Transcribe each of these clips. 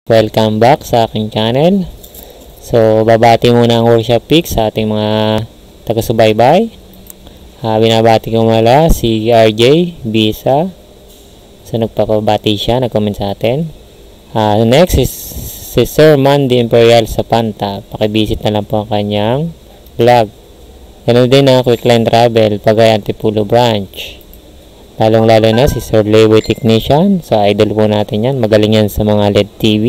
Welcome back sa aking channel. So, babati muna ang workshop pick sa ating mga taga-subaybay. Binabati ko mula si RJ Bisa. So, nagpapabati siya, nag-comment sa atin. Next is si Sir Mandy Imperial sa Panta. Pakivisit na lang po ang kanyang vlog. Ganun din ang Quick Line Travel, Pagay Antipulo Branch. Lalong-lalo na si Sir Leeway Technician. So, idol po natin yan. Magaling yan sa mga LED TV.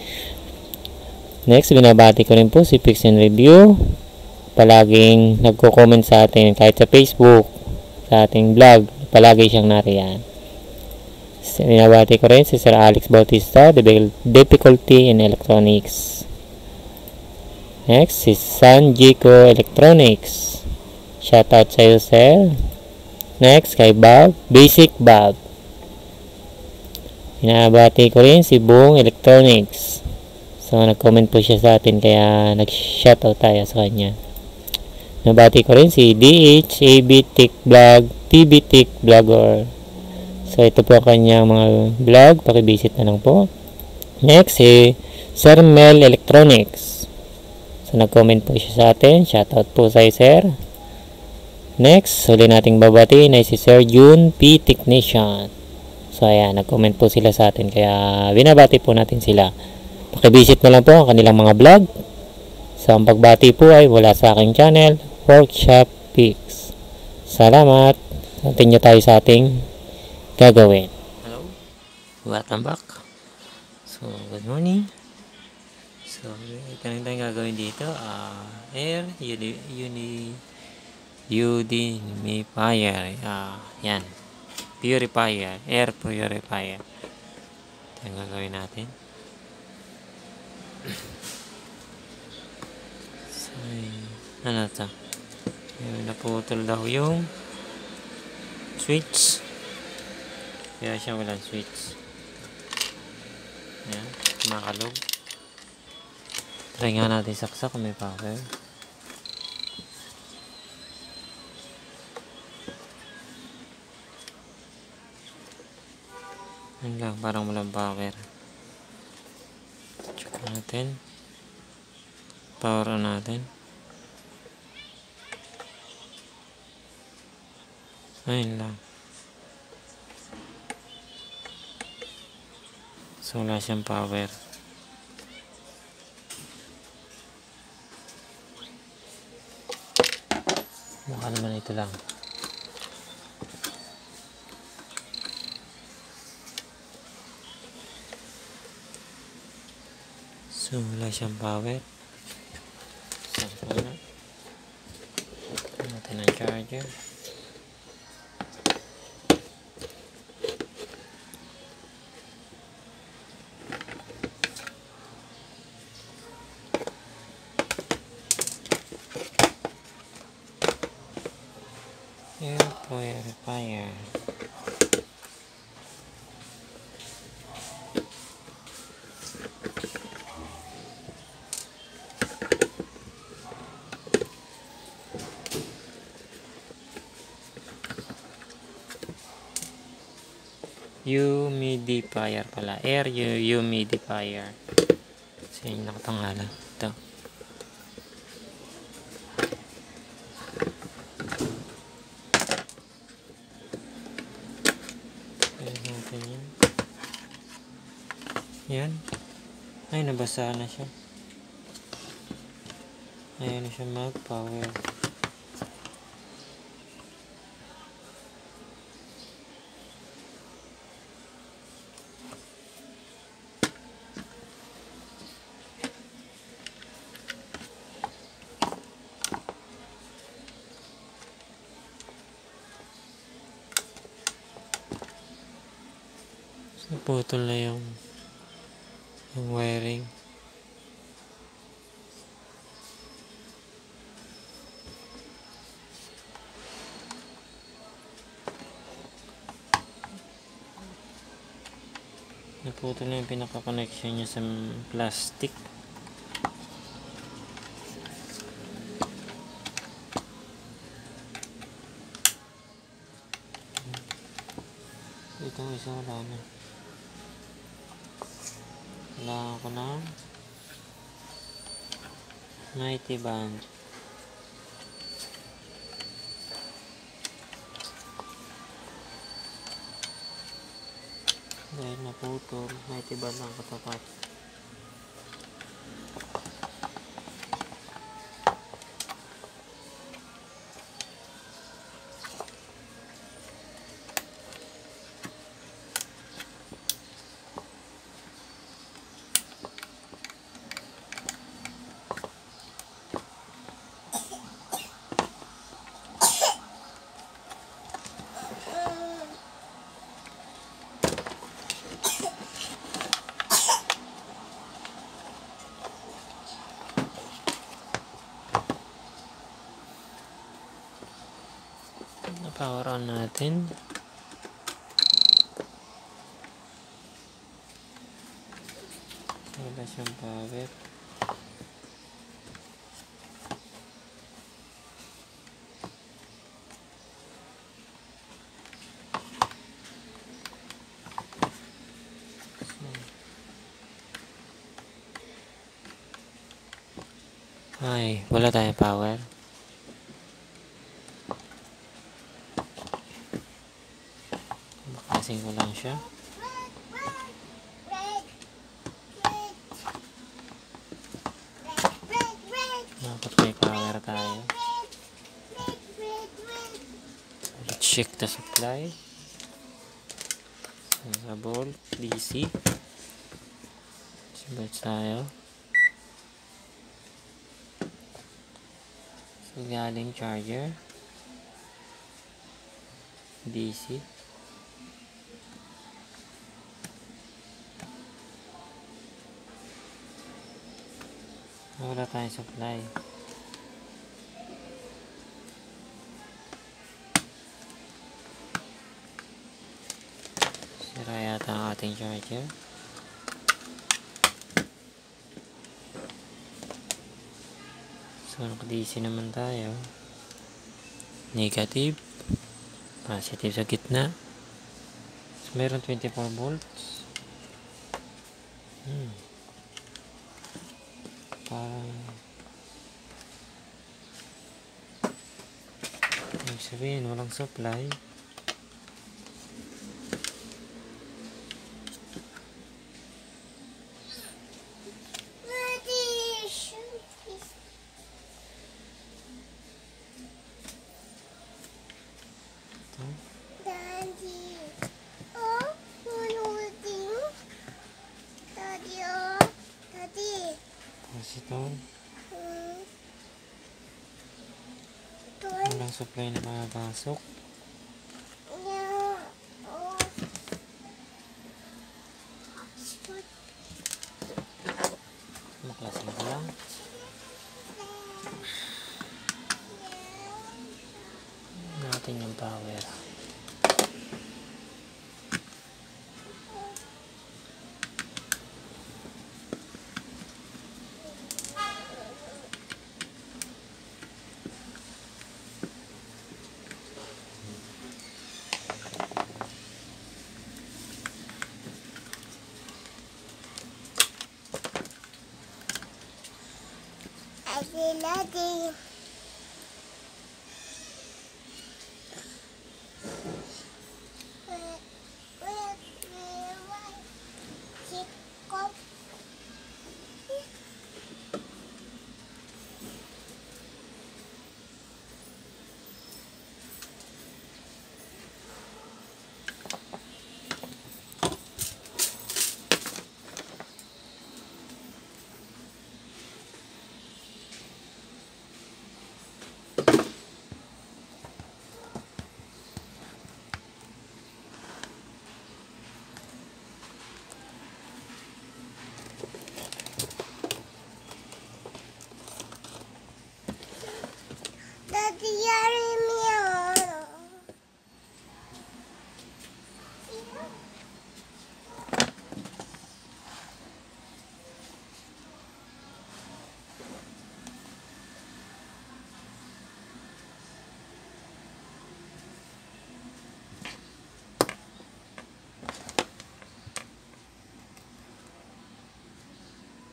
Next, binabati ko rin po si Pix and Review. Palaging nagko-comment sa atin kahit sa Facebook, sa ating vlog. Palagi siyang nariyan. Binabati ko rin si Sir Alex Bautista, Difficulty in Electronics. Next, si Sanjico Electronics. Shoutout sa iyo, sir. Next, kay Bob, Basic Bob. Binabati ko rin si Boong Electronics. So, nag-comment po siya sa atin, kaya nag-shoutout tayo sa kanya. Nabati ko rin si DH, AB Tech Vlog, TV Tech Vlogger. So, ito po kanyang mga vlog. Pakivisit na lang po. Next, si Sir Mel Electronics. So, nag-comment po siya sa atin. Shoutout po sa sir. Next, huli nating babatiin ay si Sir June P. Technician. So, ayan, nag-comment po sila sa atin. Kaya, binabati po natin sila. Pakivisit na lang po ang kanilang mga vlog. So, ang pagbati po ay wala sa aking channel, Workshop Picks. Salamat. Continue tayo sa ating gagawin. Hello. Welcome back. So, good morning. So, ito na tayong gagawin dito. Air humidifier. Yan. Purifier. Air purifier. Ito yung gagawin natin. So, ano ito? Naputol daw yung switch. Kaya siya walang switch. Yan. Makalog. Try nga natin saksak kung may power. Yan lang, parang walang power. Check natin. Power on natin. Ayun lang. So, wala siyang power. Baka naman ito lang. So, wala siyang power. Sample na. Ito natin ang charger. Air purifier. Humidifier pala. Air humidifier. So, yung nakapangalan. Ito. Ayan natin yan. Yan. Ay, nabasa na siya. Ayan na siya mag-power. Naputol na yung wiring. Naputol na yung pinaka-connection niya sa plastic. Itong isa wala na. Kailangan ko ng mighty band. Dahil naputol, mighty band ang katapat. Power on natin. Wala siyang power. Ay, wala tayong power. Bakasin ko lang siya. Dapat may power tayo. Let's check the supply. Sa volt, DC. Sabay tayo. So, galing charger. DC. Wala tayong supply. Sira yata ang ating charger. So, naka-DC naman tayo. Negative. Positive sa gitna. So, meron 24 volts. Parang ibig sabihin walang supply. Capacitor. Walang supply na makapasok. Maklasin ko lang. Natin yung power. Lagi.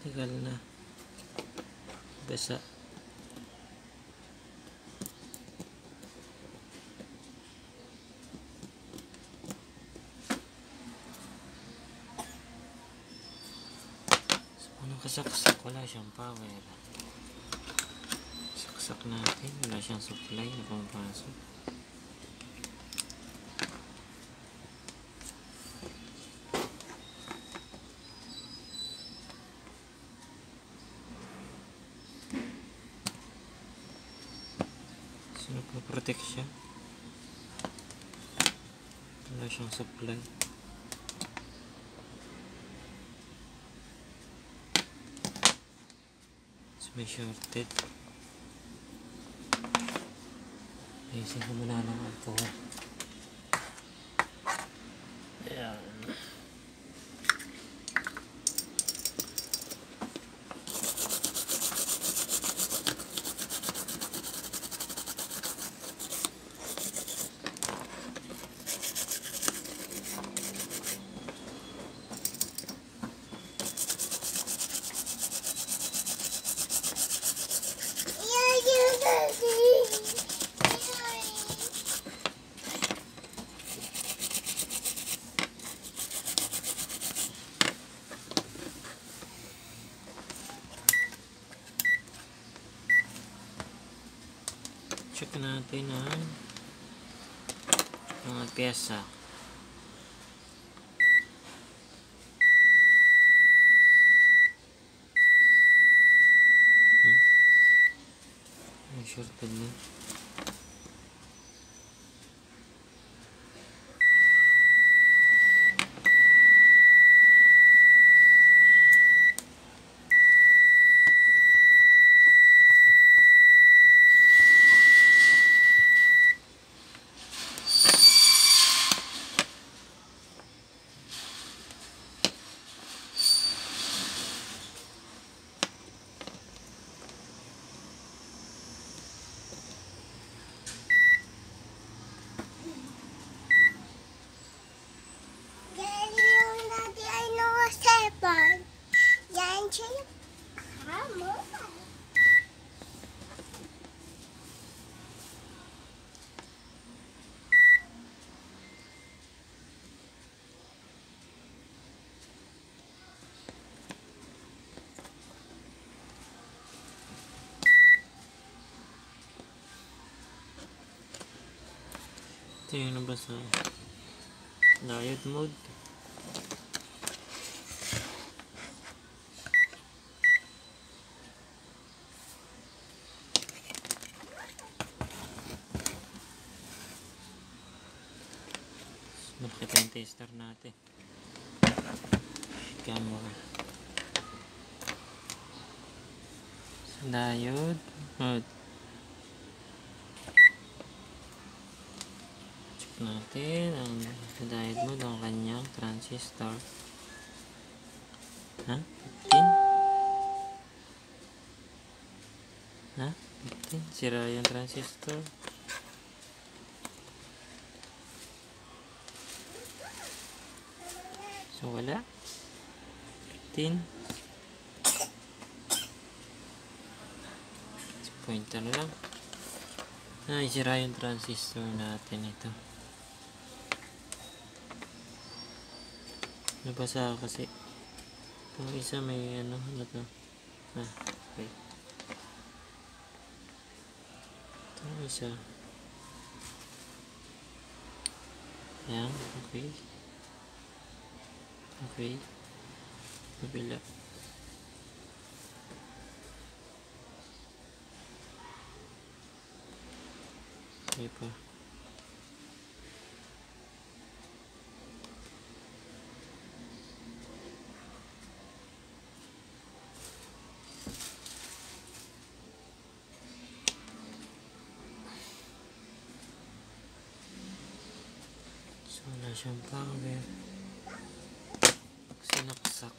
Tagal na. Basa. So, anong kasaksak? Wala siyang power. Saksak natin. Wala siyang supply na pumapasok. So, nagpa-protect siya. Wala siyang supply. So, may shorted. Ayusin ko muna ng alcohol. Ayan. Check natin ang mga pyesa. Ang shorted na. Ito yung nabasa. Diet mode. Makita yung tester natin. Camera. Diode mode. Check natin ang diode mode, ang kanyang transistor. Ha? 15? Ha? 15? Sira yung transistor. So, wala. 15. Pointer lang. Ay, sira yung transistor natin ito. Nabasa kasi. Itong isa may ano to. Okay. Itong isa. Ayan, okay. Okay. Kabila. Okay pa. So, wala siyang power. Sinaksak.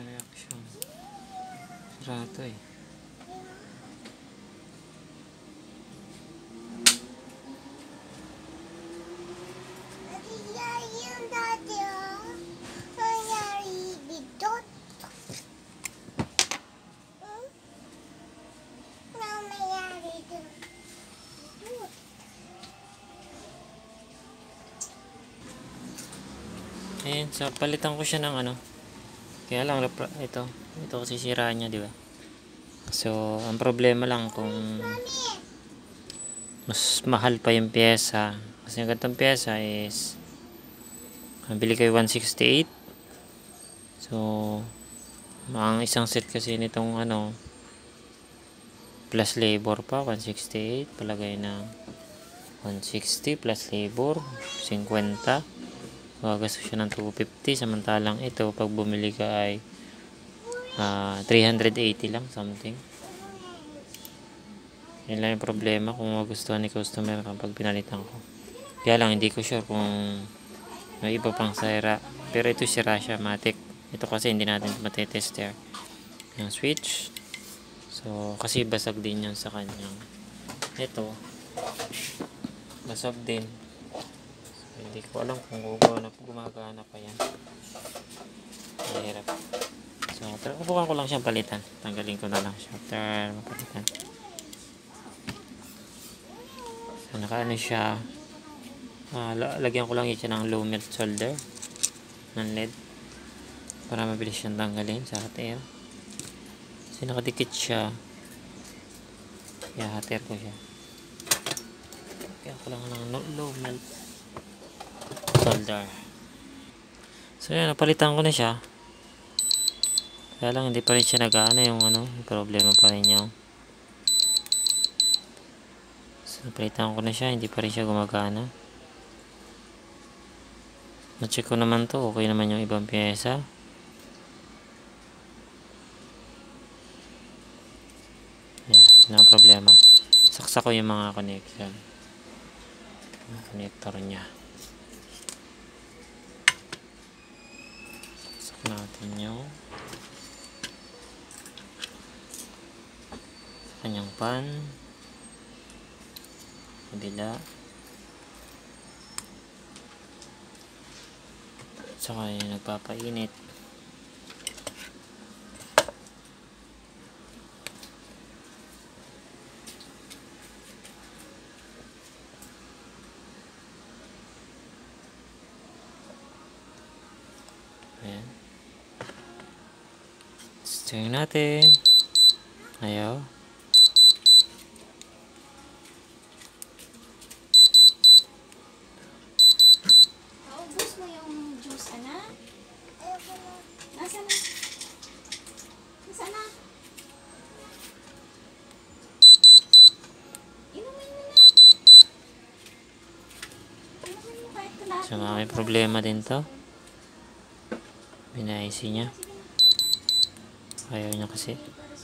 Reaction. Sarado eh. Ayan, so palitan ko siya ng ano. Kaya lang, ito kasi sira niya, di ba? So, ang problema lang kung mas mahal pa yung pyesa. Kasi yung ganitong pyesa is bili kayo 168. So, ang isang set kasi nitong ano, plus labor pa, 168. Palagay na 160 plus labor, 50. Gagastos siya ng 250. Samantalang ito, pag bumili ka ay 380 lang something. Yun lang yung problema kung magustuhan ni customer kapag pinalitan ko. Kaya lang hindi ko sure kung may iba pang sira, pero ito sira siya matic. Ito kasi hindi natin matetester yung switch. So kasi basag din yan sa kanyang ito, basag din. So, hindi ko alam kung gumagana pa yan. Mahirap. So, upukan ko lang siyang palitan. Tanggalin ko na lang siya after mapalitan. So, nakaano siya. Lagyan ko lang siya ng low melt solder ng LED para mabilis siyang tanggalin sa hot air. Kasi nakadikit siya. Kaya hot air ko siya. Lagyan ko lang ng low melt solder. So, yan. Napalitan ko na siya. Kaya lang hindi pa rin siya nag-aano yung ano, problema pa rin yung. So, napalitan ko na siya, hindi pa rin siya gumagana. Na-check ko naman to, okay naman yung ibang pyesa. Yan, wala problema. Saksak ko yung mga connection. Yung connector niya. Saksak natin yung kanyang pan, kabila, saka yung nagpapainit. Ayan, testing natin. Ayaw. Nasaan na? Nasaan na? Inumin mo na. Inumin mo kahit kalahati. So, may problema din to. Binaisi niya. Ayaw niya kasi.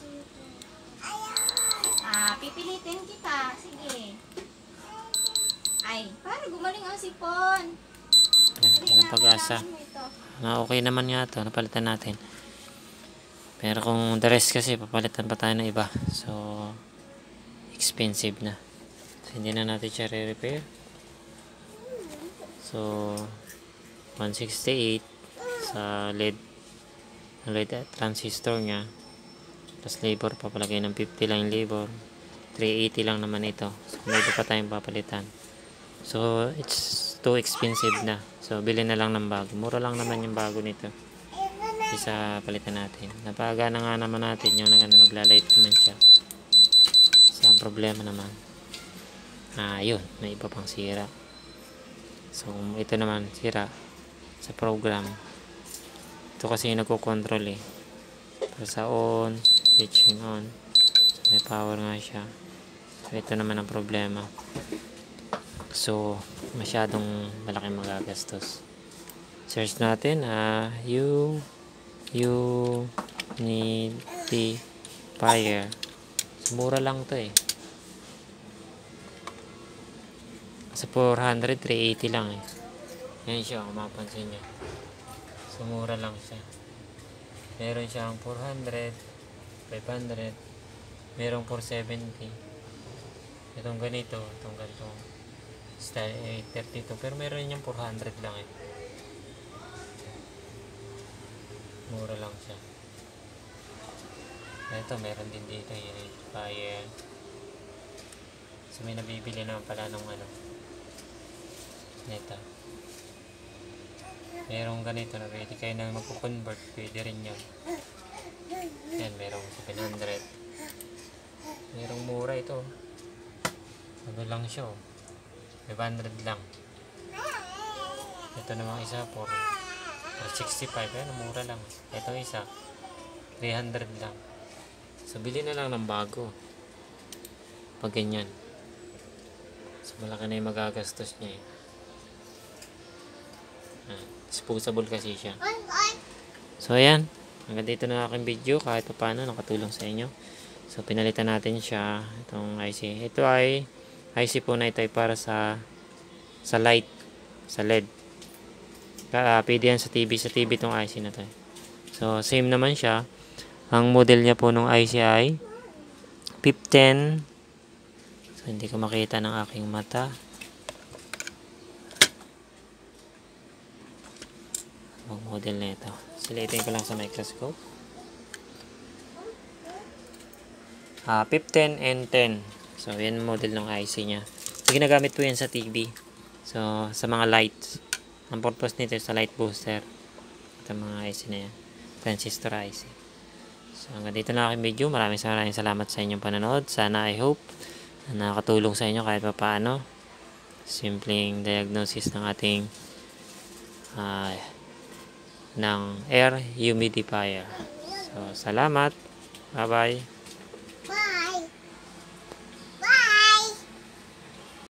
Pipilitin kita. Sige. Ay, para gumaling ang sipon. Yan, ang pag-asa. Okay naman nga to, napalitan natin. Pero kung the rest kasi, papalitan pa tayo ng iba. So, expensive na. So, hindi na natin siya re-repair. So, 168 sa LED transistor nya. Plus labor, papalagay ng 50 lang yung labor. 380 lang naman ito. So, may iba pa tayong papalitan. So, it's too expensive na. So, bilhin na lang ng bago. Mura lang naman yung bago nito. Isa palitan natin. Napagana nga naman natin yung naglalight naman siya. So, ang problema naman. Yun. May iba pang sira. So, ito naman sira sa program. Ito kasi yung nagko-control eh. Pero sa on, switching on. So, may power nga siya. So, ito naman ang problema. So, masyadong malaking magagastos. Search natin, humidifier. So, mura lang to eh. Sa 400, 380 lang eh. Yan siya, kung mapansin nyo. So, mura lang siya. Meron siyang 400, 500, merong 470. Itong ganito, itong ganito. Style 832, pero meron niyang 400 lang eh. Mura lang siya. Ito, meron din dito yung fire. So, may nabibili naman pala ng ano. Ito. merong ganito na pwede kayo na magko-convert, pwede rin yan. Yan, merong 700. Merong mura ito. Ano lang siya, 500 lang. Ito namang isa for 65, ayun, mura lang. Ito isa 300 lang. So bili na lang ng bago pag ganyan. So malaki na yung magagastos niya eh. Disposable kasi siya. So ayan, hanggang dito na aking video. Kahit pa paano nakatulong sa inyo. So pinalitan natin siya, itong IC. Ito ay IC po na ito ay para sa light, sa LED. Pwede yan sa TV itong IC na to. So same naman siya. Ang model niya po ng IC ay 510. So hindi ko makita ng aking mata. Ang model na ito. Silitin ko lang sa microscope. 510 and 10. So yan ang model ng IC niya. So, ginagamit po yan sa TV. So sa mga lights. Ang purpose nito sa light booster. Ito mga IC na yan. Transistor IC. So hanggang dito na aking video. Maraming salamat sa inyong panonood. Sana I hope na nakatulong sa inyo kahit pa paano. Simpleng diagnosis ng ating ng air humidifier. So salamat. Bye bye.